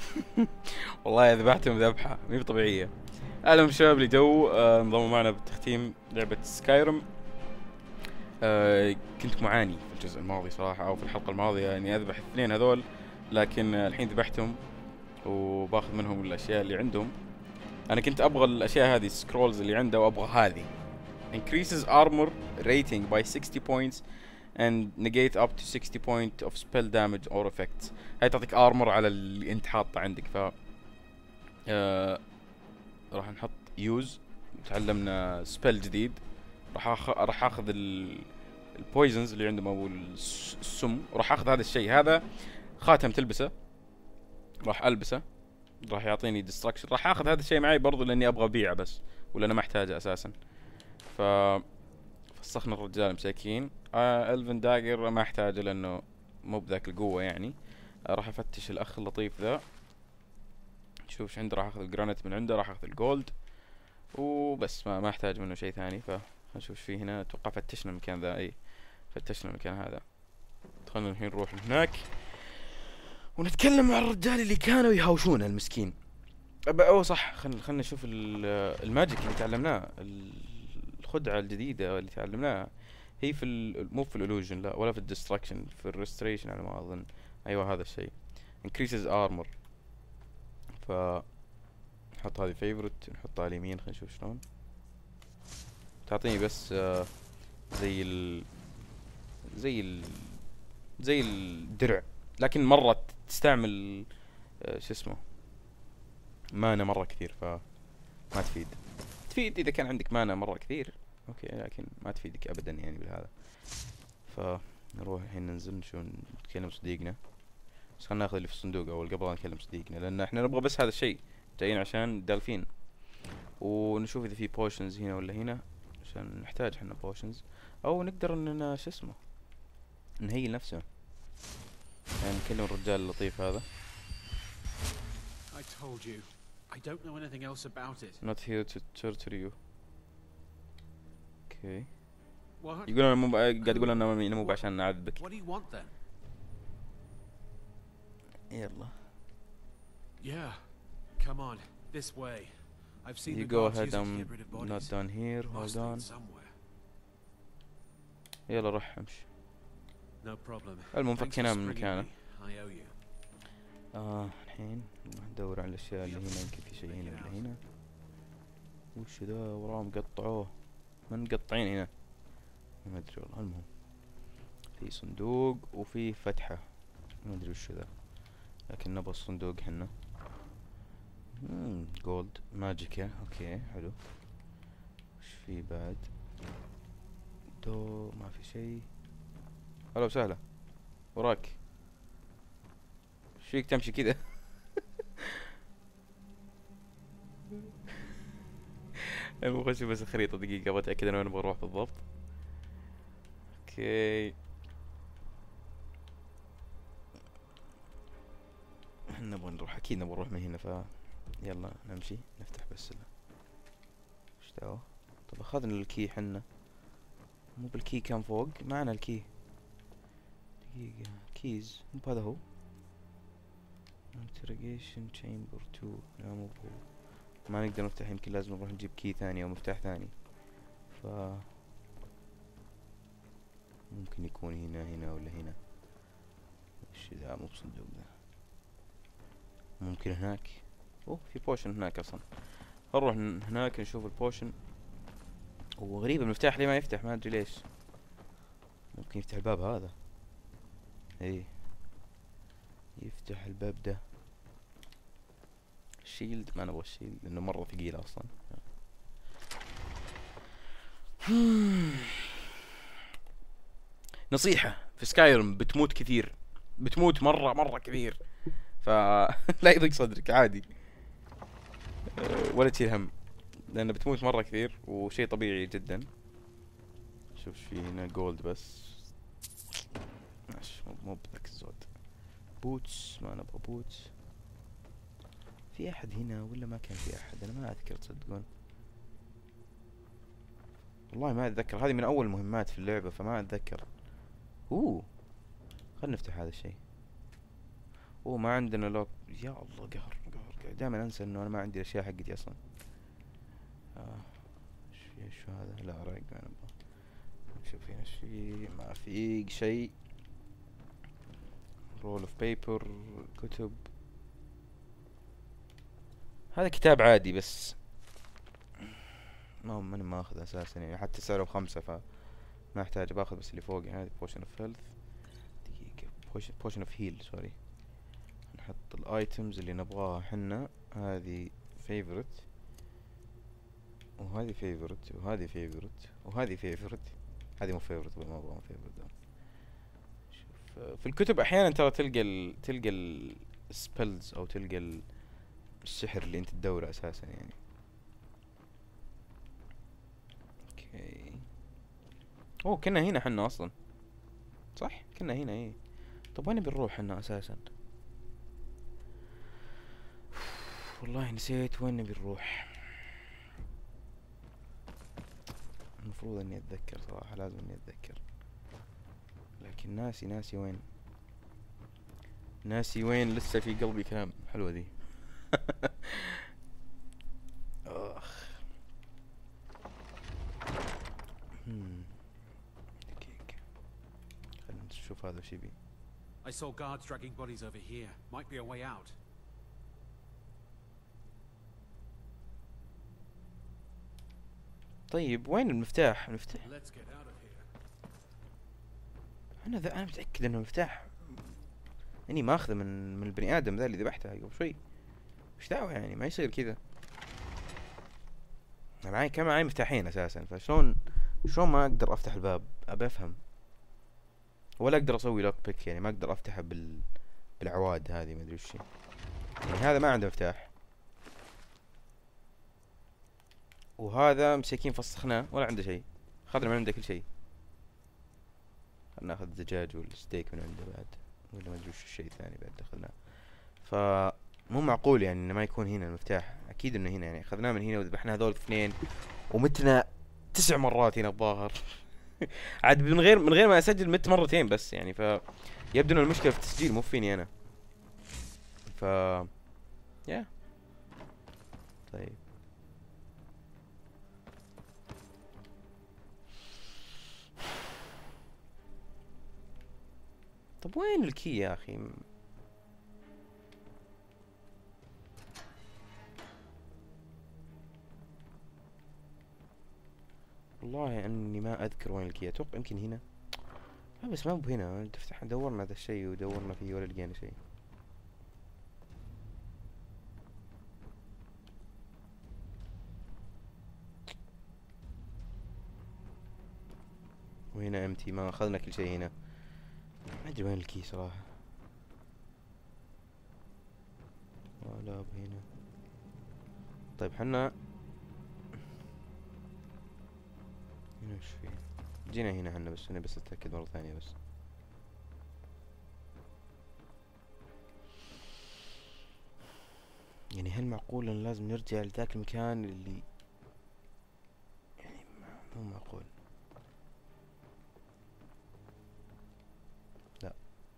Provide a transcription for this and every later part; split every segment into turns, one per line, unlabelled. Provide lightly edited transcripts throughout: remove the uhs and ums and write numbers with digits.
والله ذبحتهم ذبحة مي طبيعية. اهلا بالشباب اللي جو انضموا معنا بتختيم لعبة سكايرم. كنت معاني في الجزء الماضي صراحة او في الحلقة الماضية اني اذبح الاثنين هذول، لكن الحين ذبحتهم وباخذ منهم الاشياء اللي عندهم. انا كنت ابغى الاشياء هذه السكرولز اللي عنده، وابغى هذه increases armor rating by 60 points and negate up to 60 point of spell damage or effects. هاي تعطيك ارمر على اللي انت حاطه عندك. ف آه راح نحط يوز. تعلمنا سبيل جديد. راح اخذ البويزنز اللي عندهم او السم، وراح اخذ هذا الشيء هذا خاتم تلبسه، راح البسه، راح يعطيني ديستركشن. راح اخذ هذا الشيء معي برضو لاني ابغى ابيعه بس، ولا انا ما احتاجه اساسا. ف فسخنا الرجال مساكين. الفن داجر ما احتاجه لانه مو بذاك القوة يعني. راح افتش الاخ اللطيف ذا، نشوف ايش عنده. راح اخذ الجرانيت من عنده، راح اخذ الجولد وبس. ما احتاج منه شيء ثاني. فنشوف ايش فيه هنا. اتوقع فتشنا المكان ذا. اي فتشنا المكان هذا. خلنا الحين نروح هناك ونتكلم مع الرجال اللي كانوا يهاوشونا المسكين. اوه صح، خلنا نشوف الماجيك اللي تعلمناه، الخدعة الجديدة اللي تعلمناها. هي في مو في الالوجن لا، ولا في الديستراكشن، في الريستريشن على ما اظن. ايوه هذا الشيء increases armor. ف نحط هذه فيفورت، نحطها على اليمين. خلينا نشوف شلون تعطيني. بس زي ال زي ال زي الدرع، لكن مرة تستعمل شو اسمه مانا مرة كثير، فما تفيد اذا كان عندك مانا مرة كثير اوكي، لكن ما تفيدك ابدا يعني بالهذا. فنروح الحين ننزل نشوف نتكلم صديقنا. بس خلنا ناخذ اللي في الصندوق اول قبل لا نكلم صديقنا، لان احنا نبغى بس هذا الشيء. جايين عشان دالفين، ونشوف اذا في بوشنز هنا ولا هنا، عشان نحتاج احنا بوشنز، او نقدر اننا شو اسمه نهيل نفسه. يعني نكلم الرجال اللطيف هذا.
I told you. I don't know anything else about it.
not here to torture you. اوكي.
What?
يقول انا مو قاعد يقول انا مو عشان نعذبك.
What do you want then?
يلا.
Yeah. Come on. This way. I've seen
You
the
go
guards
ahead.
use it to
I'm
get rid of bodies.
not done here. Hold
Must lead
on.
somewhere.
يلا روح امشي.
No problem.
المهم
Thanks for
فكيناه من
springing
مكانه.
me. I owe you.
الحين نروح ندور على الاشياء اللي هنا. يمكن في شيء هنا ولا هنا. وش ذا وراهم قطعوه؟ من مقطعين هنا؟ ما ادري والله. المهم في صندوق وفي فتحة، ما ادري وش ذا، لكن نبغى الصندوق حنا. جولد ماجيكا. اوكي حلو. وش في بعد؟ ما في شيء. هلا وسهلا. وراك. ايش فيك تمشي كذا؟ المهم خش بس الخريطة دقيقة، ابغى اتأكد انا وين ابغى اروح بالضبط. اوكي. احنا نبغى نروح، اكيد نبغى نروح من هنا. ف يلا نمشي نفتح بس ايش دعوة. طب اخذنا الكي حنا، مو بالكي كان فوق معنا الكي. دقيقة كيز مو بهذا هو. interrogation chamber 2. لا مو هو. ما نقدر نفتح، يمكن لازم نروح نجيب كي ثاني او مفتاح ثاني. ف ممكن يكون هنا ولا هنا. ايش ذا؟ مو بصندوق ذا. ممكن هناك. اوه في بوشن هناك اصلا. نروح هناك نشوف البوشن. وغريب المفتاح ليه ما يفتح، ما ادري ليش. ممكن يفتح الباب هذا. ايه يفتح الباب ده. الشيلد ما نبغى الشيلد لانه مرة ثقيل اصلا. نصيحة في سكايرم بتموت كثير، بتموت مرة كثير. لا يضيق صدرك عادي. ولا تشيل هم، لأنه بتموت مرة كثير وشيء طبيعي جدا. شوف ايش في هنا. جولد بس ماشي، مو بذاك الزود. بوتس ما نبغى بوتس. في احد هنا ولا ما كان في احد؟ انا ما اذكر تصدقون، والله ما اتذكر. هذه من اول المهمات في اللعبة فما اتذكر. خلنا نفتح هذا الشيء. ما عندنا لوك. يا الله قهر قهر، دائما انسى انه انا ما عندي الاشياء حقتي اصلا. شو هذا؟ لا رايق، ما نبغى. شوف هنا شي، ما في شيء. رول اوف بيبر، كتب. هذا كتاب عادي بس ماني ماخذ اساسا يعني، حتى سعره ب5 فما احتاج باخذ، بس اللي فوق هذه بوشن اوف هيلث. دقيقة، بوشن اوف هيل سوري. نحط الايتمز اللي نبغاها حنا. هذه فيفورت، وهذه فيفورت، وهذه فيفورت، وهذه فيفورت. هذه مو فيفورت، ما ابغى فيفورت. شوف في الكتب احيانا ترى تلقى السبلز او تلقى السحر اللي انت تدوره اساسا يعني. اوكي. اوه كنا هنا حنا اصلا، صح كنا هنا ايه. طب وين بنروح حنا اساسا؟ والله نسيت وين نبي نروح. المفروض اني اتذكر صراحة، لازم اني اتذكر، لكن ناسي وين. ناسي وين، لسه في قلبي كلام. حلوة ذي. اخ. دقيقة، خلينا نشوف هذا وش يبي.
I saw guards dragging bodies over here. Might be a way out.
طيب وين المفتاح؟ المفتاح
Let's get out of here.
انا متأكد انه مفتاح اني ماخذه من البني ادم ذا اللي ذبحته قبل شوي. وش دعوة يعني، ما يصير كذا. انا معي مفتاحين اساسا، فشلون ما اقدر افتح الباب؟ ابي افهم. ولا اقدر اسوي لوك بيك يعني، ما اقدر افتحه بالعواد هذه، ما ادري وش هي. يعني هذا ما عنده مفتاح، وهذا مساكين فسخناه ولا عنده شيء. اخذنا من عنده كل شيء. خلنا ناخذ الدجاج والستيك من عنده بعد، ولا ما ادري وش الشيء الثاني بعد اخذناه. مو معقول يعني انه ما يكون هنا المفتاح. اكيد انه هنا يعني، اخذناه من هنا وذبحنا هذول اثنين، ومتنا 9 مرات هنا الظاهر. عاد من غير ما اسجل مت مرتين بس يعني، يبدو ان المشكله في التسجيل مو فيني انا. ف يا طيب. طب وين الكي يا اخي؟ والله اني ما اذكر وين الكي. اتوقع يمكن هنا. بس ما هو هنا. تفتح دورنا هذا الشيء ودورنا فيه ولا لقينا شيء. وهنا امتي، ما اخذنا كل شيء هنا. ما ادري وين الكي صراحة. ولا هنا. طيب حنا هنا وش فيه؟ جينا هنا حنا، بس انا بس اتاكد مرة ثانية بس. يعني هل معقول ان لازم نرجع لذاك المكان اللي يعني مو معقول. لا.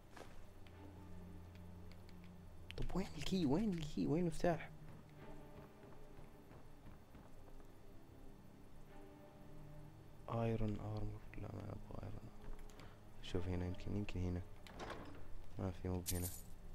طب وين الكي؟ وين المفتاح؟ ايرون ارمور. لا ما ابغى ايرون. شوف هنا، يمكن هنا. ما في، مو هنا.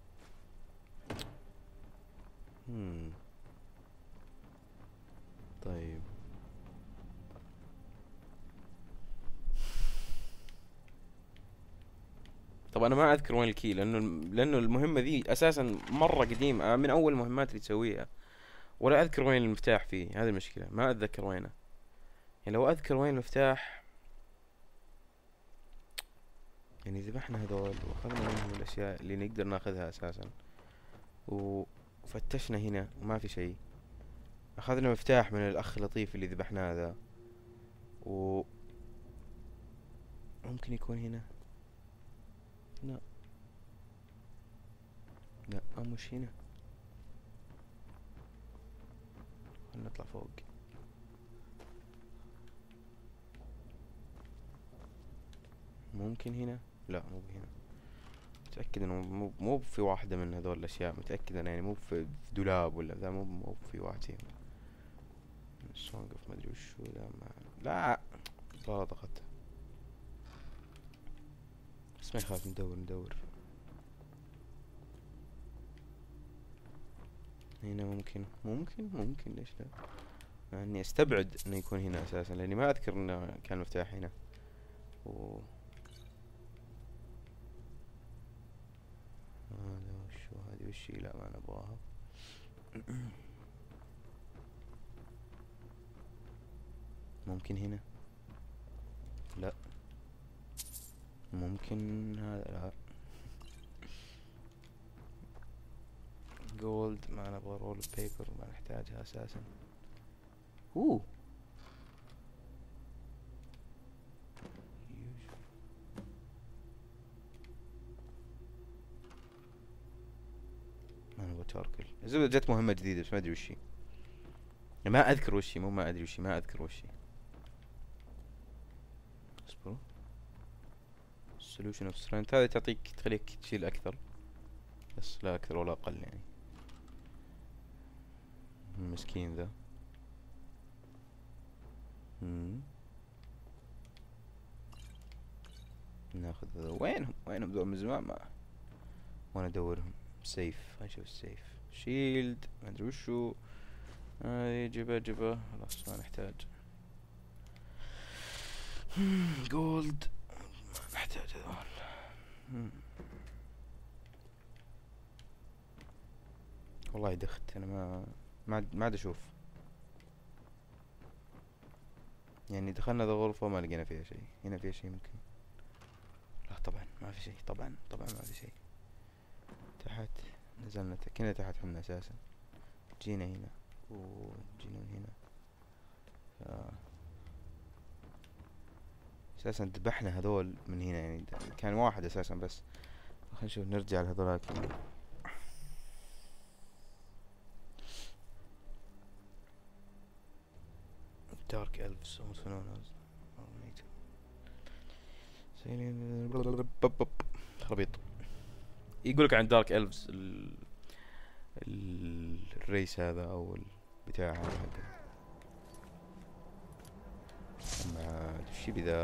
طيب طب انا ما اذكر وين الكي، لانه المهمة ذي اساسا مرة قديمة، من اول المهمات اللي تسويها. ولا اذكر وين المفتاح فيه، هذه المشكلة، ما اتذكر وينه. يعني لو اذكر وين المفتاح يعني ذبحنا هذول واخذنا منهم الاشياء اللي نقدر ناخذها اساسا، وفتشنا هنا وما في شيء. اخذنا مفتاح من الاخ اللطيف اللي ذبحناه ذا، و ممكن يكون هنا. لا مش هنا. خلنا نطلع فوق. ممكن هنا. لا مو هنا. متأكد انه مو في واحدة من هذول الاشياء، متأكد انا يعني مو في دولاب ولا ذا، مو في واحد فيهم. سونج اوف مدري وشو ذا، ما لا والله ضغط. بس ما يخاف، ندور هنا. ممكن ليش لا، مع اني استبعد انه يكون هنا اساسا، لاني ما اذكر انه كان مفتاح هنا. هذا وشو، هذه وشي، لا ما نبغاها. ممكن هنا، لا ممكن هذا، لا. جولد ما نبغى، رول بيبر ما نحتاجها اساسا. اوه ما نبغى تشاركل. الزبدة جت مهمة جديدة بس ما ادري وش هي، ما اذكر وش هي، مو ما ادري وش هي، ما اذكر وش هي. اصبروا. solution of strength هذه تعطيك، تخليك تشيل اكثر، بس لا اكثر ولا اقل يعني. مسكين ذا. ناخذ ذا. وينهم ذول من زمان، ما وانا ادورهم. سيف، نشوف السيف. شيلد ما ادري وشو هذه، جبه خلاص ما نحتاج. جولد ما نحتاج هذول. والله دخت انا، ما عاد اشوف يعني. دخلنا ذا غرفة ما لقينا فيها شيء. هنا فيها شيء ممكن، لا طبعا ما في شيء، طبعا ما في شيء. تحت نزلنا، كنا تحت حنا اساسا. جينا هنا وجينا من هنا. اساسا ذبحنا هذول من هنا يعني، كان واحد اساسا بس. خلينا نشوف، نرجع لهذولاك. دارك الفز خربيط. يقولك عن دارك الفز الريس هذا او البتاع هذا مع وش بذا.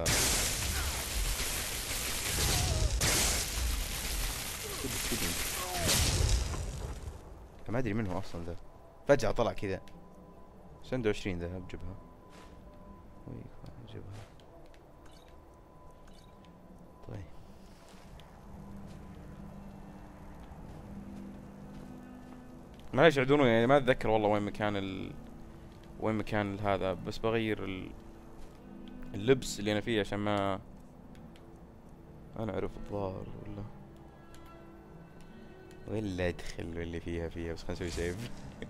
ما ادري منه اصلا ذا، فجأة طلع كذا. عنده 20 ذهب، جبها جبها. طيب معليش اعذروني يعني، ما اتذكر والله وين مكان هذا، بس بغير اللبس اللي انا فيه عشان ما انا اعرف الظاهر ولا ادخل اللي فيها بس. خلنا نسوي سيف.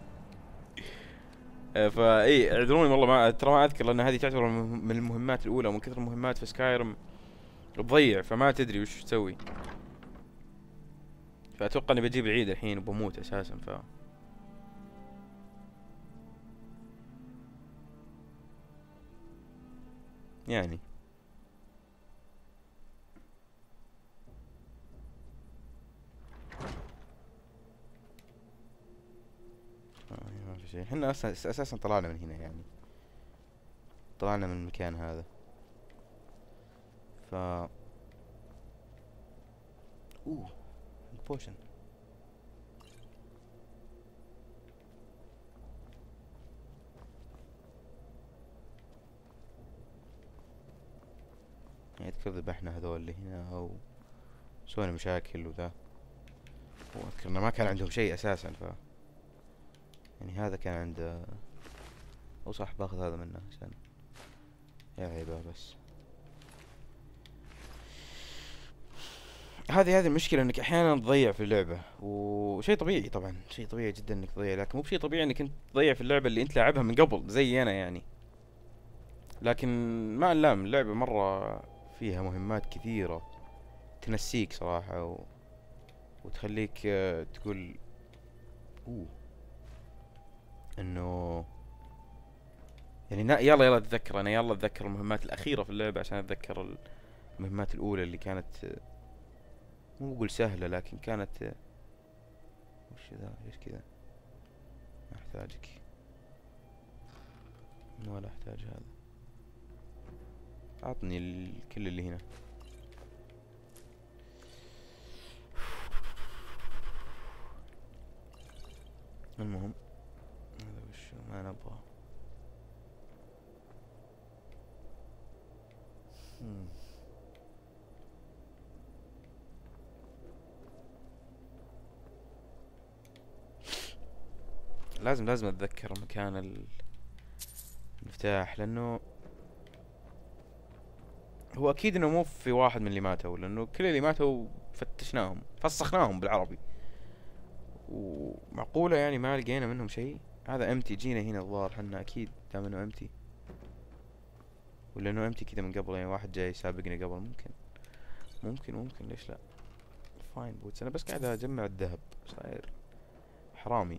فاي اعذروني والله، ترى ما اذكر، لان هذه تعتبر من المهمات الاولى، ومن كثر المهمات في سكايرم تضيع، فما تدري وش تسوي. فاتوقع اني بجيب العيد الحين وبموت اساسا. يعني ما في شيء. احنا اساسا طلعنا من هنا يعني، طلعنا من المكان هذا. بوشن. يعني اذكر ذبحنا هذول اللي هنا وسوينا مشاكل وذا، واذكر انه ما كان عندهم شيء اساسا. يعني هذا كان عند، او صح باخذ هذا منه عشان يا عيبه. بس هذه المشكلة، انك احيانا تضيع في اللعبة، وشيء طبيعي طبعا، شيء طبيعي جدا انك تضيع، لكن مو بشيء طبيعي انك انت تضيع في اللعبة اللي انت لاعبها من قبل زي انا يعني. لكن ما نلام، اللعبة مرة فيها مهمات كثيرة تنسيك صراحة، وتخليك تقول انه يعني يلا اتذكر انا، يلا اتذكر المهمات الاخيرة في اللعبة عشان اتذكر المهمات الاولى اللي كانت مو بقول سهلة لكن كانت. وش ذا؟ ليش كذا؟ ما احتاجك، ولا احتاج هذا. اعطني كل اللي هنا. المهم هذا وش ما نبغى. لازم اتذكر مكان المفتاح، لانه هو اكيد انه مو في واحد من اللي ماتوا، لانه كل اللي ماتوا فتشناهم فسخناهم بالعربي، ومعقولة يعني ما لقينا منهم شيء. هذا امتي، جينا هنا الظاهر حنا اكيد دام انه امتي، ولا انه امتي كذا من قبل، يعني واحد جاي سابقنا قبل. ممكن ليش لا. فاين بوتس، انا بس قاعد اجمع الذهب، صاير حرامي.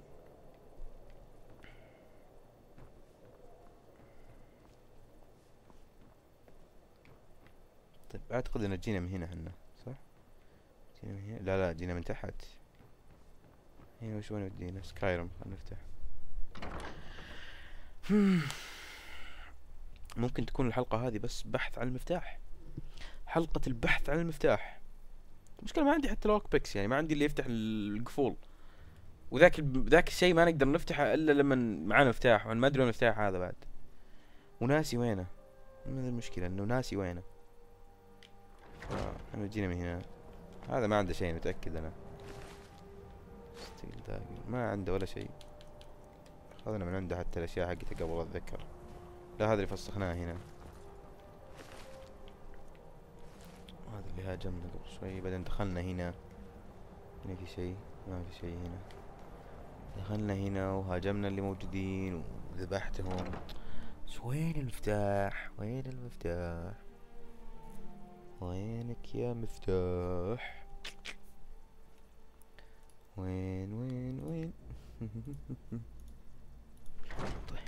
طيب اعتقد ان جينا من هنا حنا، صح؟ جينا من هنا؟ لا جينا من تحت. هنا وش وين ودينا؟ سكايرم. خلينا نفتح. ممكن تكون الحلقة هذه بس بحث عن المفتاح، حلقة البحث عن المفتاح. المشكلة ما عندي حتى لوك بيكس، يعني ما عندي اللي يفتح القفول، ذاك الشيء ما نقدر نفتحه الا لما معانا مفتاح، وانا ما ادري وين المفتاح هذا بعد، وناسي وينه. ما المشكلة انه ناسي وينه. احنا جينا من هنا. هذا ما عنده شيء متأكد انا. ستيل داجر ما عنده ولا شيء. اخذنا من عنده حتى الاشياء حقته قبل اتذكر. لا هذا اللي فسخناه هنا. هذا اللي هاجمنا قبل شوي، بعدين دخلنا هنا. هنا في شيء؟ ما في شيء هنا. دخلنا هنا وهاجمنا اللي موجودين وذبحتهم. وين المفتاح؟ وين المفتاح؟ وينك يا مفتاح؟ وين طيب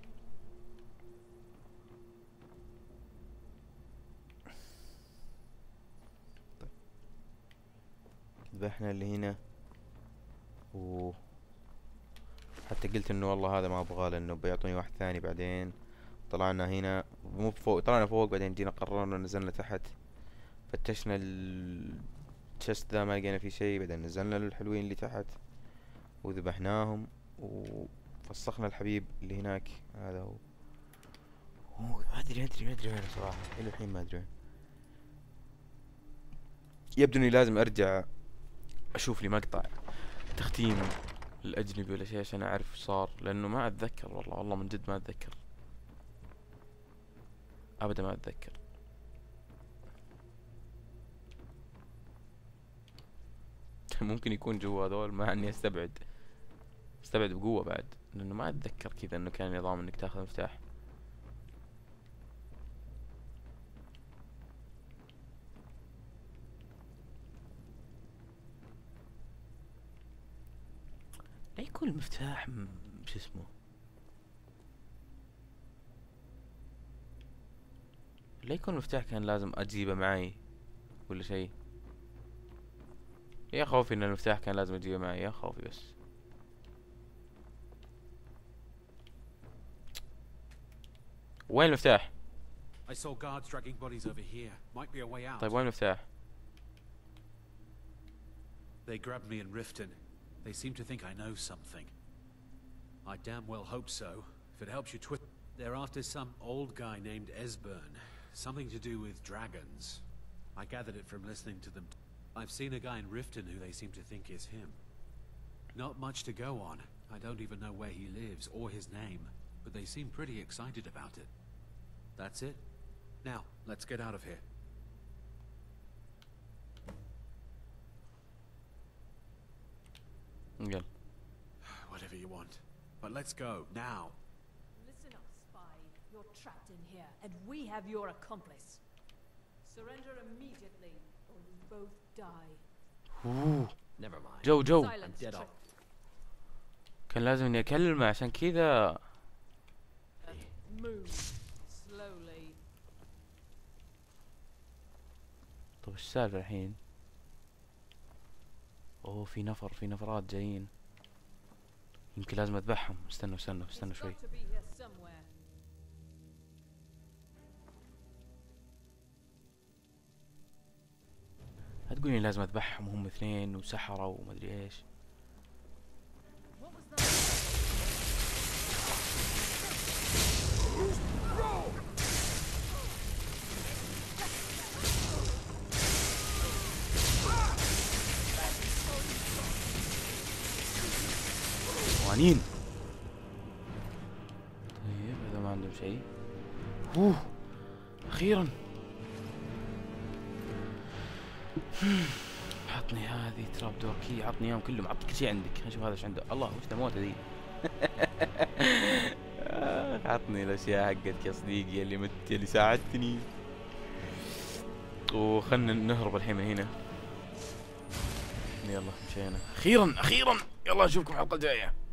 ذبحنا اللي هنا، و حتى قلت انه والله هذا ما ابغاه لانه بيعطوني واحد ثاني بعدين. طلعنا هنا مو فوق، طلعنا فوق بعدين جينا قررنا نزلنا تحت. فتشنا التشست ذا ما لقينا فيه شيء، بعدين نزلنا للحلوين اللي تحت وذبحناهم وفسخنا الحبيب اللي هناك. هذا هو. ما ادري وين صراحة، الى الحين ما ادري وين. يبدو اني لازم ارجع اشوف لي مقطع تختيم الاجنبي ولا شيء عشان اعرف ايش صار، لانه ما اتذكر والله من جد ما اتذكر ابدا، ما اتذكر. ممكن يكون جوا هذول، مع اني استبعد بقوة بعد، لانه ما اتذكر كذا انه كان نظام انك تاخذ مفتاح. لا يكون المفتاح شو اسمه، لا يكون المفتاح كان لازم اجيبه معي ولا شيء. يا خوفي ان المفتاح كان لازم اجيبه معي، يا خوفي بس. وين المفتاح؟
I saw guards dragging bodies over here. Might be a way out.
طيب وين المفتاح؟
They grabbed me in Riften. They seem to think I know something. I damn well hope so. If it helps you they're after some old guy named Esbern. Something to do with dragons. I gathered it from listening to them. I've seen a guy in Riften who they seem to think is him. Not much to go on. I don't even know where he lives or his name, but they seem pretty excited about it. That's it. Now, let's get out of here.
يلا.
Whatever you want. But let's go, now.
Listen up, spy. You're trapped in here, and we have your accomplice. Surrender immediately, or you both die.
Never mind.
جو
Silence,
dead
Trick.
off.
كان لازم اني اكلمه عشان كذا.
Move slowly.
طب ايش السالفة الحين؟ اوه في نفرات جايين. يمكن لازم اذبحهم. استنوا شوي.
Got to be here somewhere.
لا تقولي لازم اذبحهم وهم اثنين وسحرة ومدري ايش.
What was that?
قوانين. طيب هذا ما عندهم شيء. اوه اخيرا. عطني هذه تراب دور كي، عطني اياهم كلهم، عطني كل شيء عندك. خلينا نشوف هذا ايش عنده. الله وش موته ذي. عطني الاشياء حقتك يا صديقي اللي ساعدتني. وخلنا نهرب الحين من هنا. يلا مشينا اخيرا. يلا نشوفكم الحلقة الجاية.